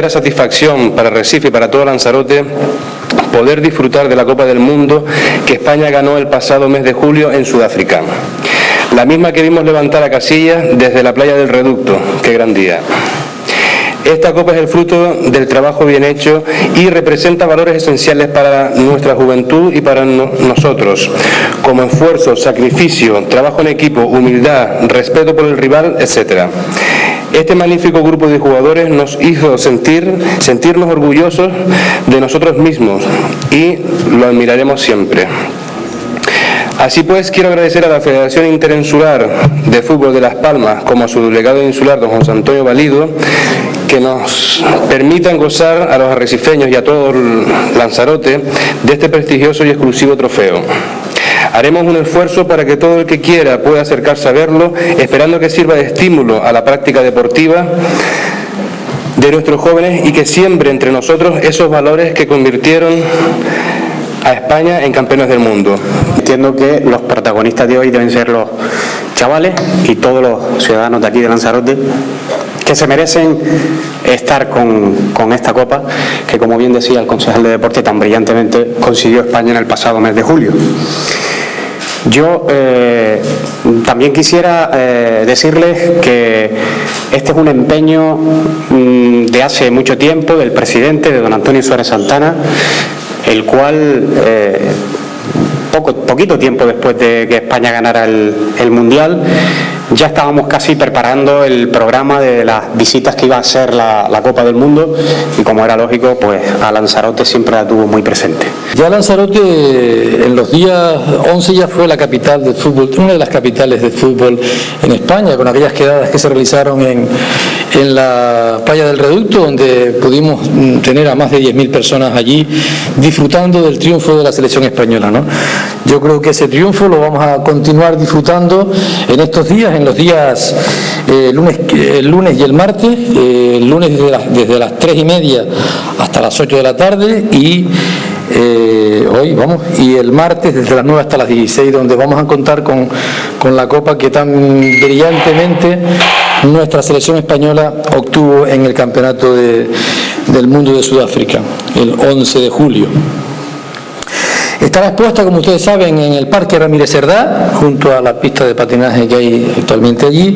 verdadera satisfacción para Recife y para todo Lanzarote poder disfrutar de la Copa del Mundo que España ganó el pasado mes de julio en Sudáfrica. La misma que vimos levantar a Casillas desde la playa del Reducto. ¡Qué gran día! Esta Copa es el fruto del trabajo bien hecho y representa valores esenciales para nuestra juventud y para nosotros, como esfuerzo, sacrificio, trabajo en equipo, humildad, respeto por el rival, etc. Este magnífico grupo de jugadores nos hizo sentirnos orgullosos de nosotros mismos y lo admiraremos siempre. Así pues, quiero agradecer a la Federación Interinsular de Fútbol de Las Palmas, como a su delegado insular, don José Antonio Valido, que nos permitan gozar a los arrecifeños y a todo Lanzarote de este prestigioso y exclusivo trofeo. Haremos un esfuerzo para que todo el que quiera pueda acercarse a verlo, esperando que sirva de estímulo a la práctica deportiva de nuestros jóvenes y que siembre entre nosotros esos valores que convirtieron a España en campeones del mundo. Entiendo que los protagonistas de hoy deben ser los chavales y todos los ciudadanos de aquí de Lanzarote, que se merecen estar con esta copa que, como bien decía el concejal de deporte, tan brillantemente consiguió España en el pasado mes de julio. Yo también quisiera decirles que este es un empeño de hace mucho tiempo del presidente, de don Antonio Suárez Santana, el cual poquito tiempo después de que España ganara el Mundial, ya estábamos casi preparando el programa de las visitas que iba a hacer la Copa del Mundo y, como era lógico, pues a Lanzarote siempre la tuvo muy presente. Ya Lanzarote en los días 11 ya fue la capital del fútbol, una de las capitales del fútbol en España, con aquellas quedadas que se realizaron en la playa del Reducto, donde pudimos tener a más de 10.000 personas allí disfrutando del triunfo de la selección española, ¿no? Yo creo que ese triunfo lo vamos a continuar disfrutando en estos días, en los días el lunes y el martes, el lunes desde las 3:30 hasta las 8 de la tarde y y el martes desde las 9 hasta las 16, donde vamos a contar con la copa que tan brillantemente nuestra selección española obtuvo en el Campeonato del Mundo de Sudáfrica, el 11 de julio. Estará expuesta, como ustedes saben, en el Parque Ramírez Cerdá, junto a la pista de patinaje que hay actualmente allí,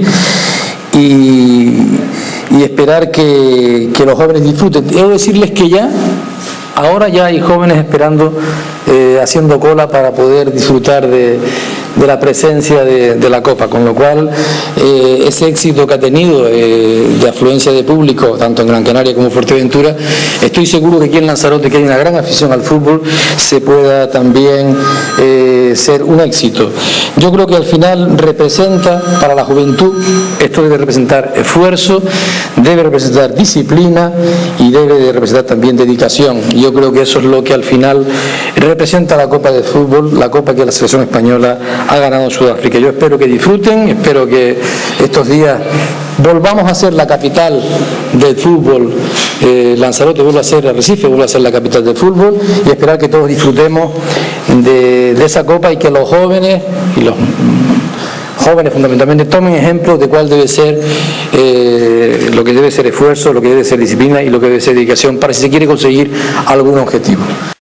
y esperar que los jóvenes disfruten. Debo decirles que ahora ya hay jóvenes esperando, haciendo cola para poder disfrutar de la presencia de la Copa, con lo cual ese éxito que ha tenido de afluencia de público, tanto en Gran Canaria como en Fuerteventura, estoy seguro que aquí en Lanzarote, que hay una gran afición al fútbol, se pueda también ser un éxito. Yo creo que al final representa para la juventud, esto debe representar esfuerzo, debe representar disciplina y debe de representar también dedicación. Yo creo que eso es lo que al final representa la Copa de Fútbol, la Copa que la selección española ha ganado en Sudáfrica. Yo espero que disfruten, espero que estos días volvamos a ser la capital del fútbol, Lanzarote vuelva a ser, Arrecife vuelva a ser la capital del fútbol, y esperar que todos disfrutemos de esa copa y que los jóvenes, y los jóvenes fundamentalmente, tomen ejemplo de cuál debe ser lo que debe ser esfuerzo, lo que debe ser disciplina y lo que debe ser dedicación para si se quiere conseguir algún objetivo.